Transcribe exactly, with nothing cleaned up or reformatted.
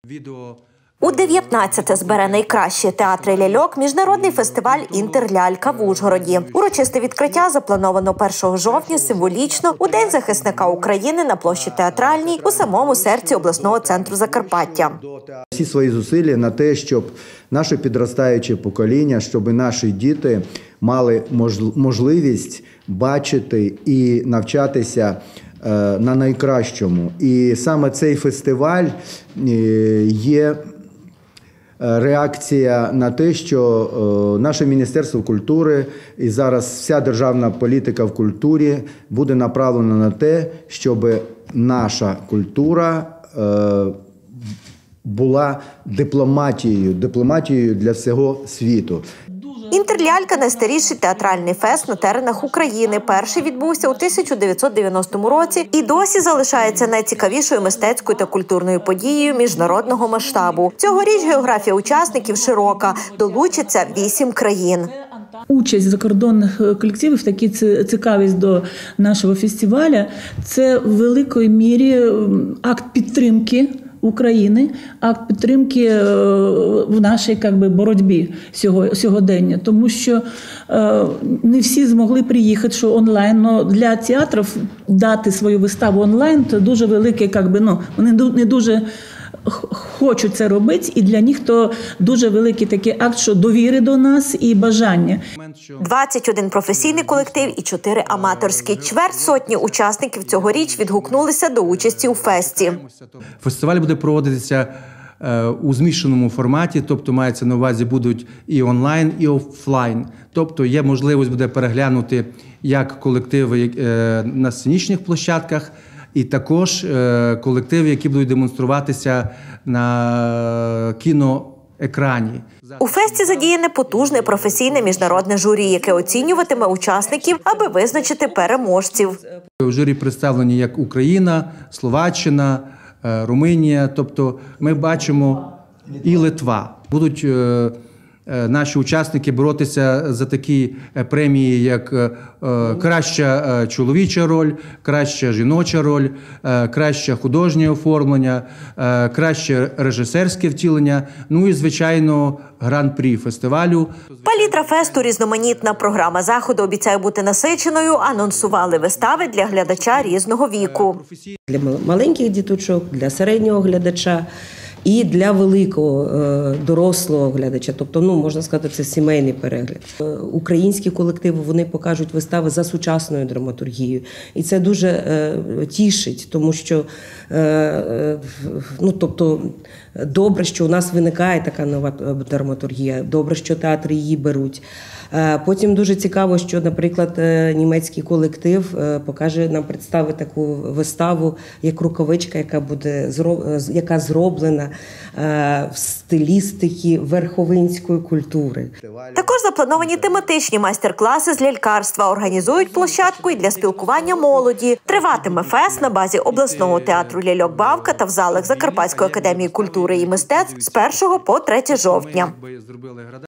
У дев'ятнадцяте збере найкращі театри ляльок міжнародний фестиваль «Інтерлялька» в Ужгороді. Урочисте відкриття заплановано першого жовтня символічно у День захисника України на площі Театральній у самому серці обласного центру Закарпаття. Всі свої зусилля на те, щоб наше підростаюче покоління, щоб наші діти мали можливість бачити і навчатися на найкращому. І саме цей фестиваль є реакція на те, що наше Міністерство культури і зараз вся державна політика в культурі буде направлена на те, щоб наша культура була дипломатією, дипломатією для всього світу. «Інтерлялька» – найстаріший театральний фест на теренах України. Перший відбувся у тисяча дев'ятсот дев'яностому році і досі залишається найцікавішою мистецькою та культурною подією міжнародного масштабу. Цьогоріч географія учасників широка – долучиться вісім країн. Участь закордонних колективів, такі цікавість до нашого фестивалю – це в великій мірі акт підтримки України, акт підтримки в нашій як би, боротьбі сьогодення. Тому що е, не всі змогли приїхати, що онлайн. Но для театрів дати свою виставу онлайн – це дуже велике, як би, ну, вони не дуже хочуть це робити, і для них то дуже великий такий акт, що довіри до нас і бажання. двадцять один професійний колектив і чотири аматорські. Чверть сотні учасників цьогоріч відгукнулися до участі у фесті. Фестиваль буде проводитися у змішаному форматі, тобто мається на увазі будуть і онлайн, і офлайн. Тобто є можливість буде переглянути як колективи на сценічних площадках, і також колективи, які будуть демонструватися на кіноекрані. У фесті задіяне потужне професійне міжнародне журі, яке оцінюватиме учасників, аби визначити переможців. У журі представлені як Україна, Словаччина, Румунія, тобто ми бачимо і Литва. Будуть наші учасники боротися за такі премії, як краща чоловіча роль, краща жіноча роль, краще художнє оформлення, краще режисерське втілення, ну і, звичайно, гран-прі фестивалю. Палітра фесту різноманітна. Програма заходу обіцяє бути насиченою, анонсували вистави для глядача різного віку. Для маленьких діточок, для середнього глядача і для великого дорослого глядача, тобто, ну, можна сказати, це сімейний перегляд. Українські колективи, вони покажуть вистави за сучасною драматургією. І це дуже е, тішить, тому що, е, ну, тобто, добре, що у нас виникає така нова драматургія, добре, що театри її беруть. Потім дуже цікаво, що, наприклад, німецький колектив покаже нам, представить таку виставу, як «Рукавичка», яка буде яка зроблена в стилістиці верховинської культури. Також заплановані тематичні майстер-класи з лялькарства. Організують площадку і для спілкування молоді. Триватиме фест на базі обласного театру ляльок «Бавка» та в залах Закарпатської академії культури і мистецтв з першого по третє жовтня.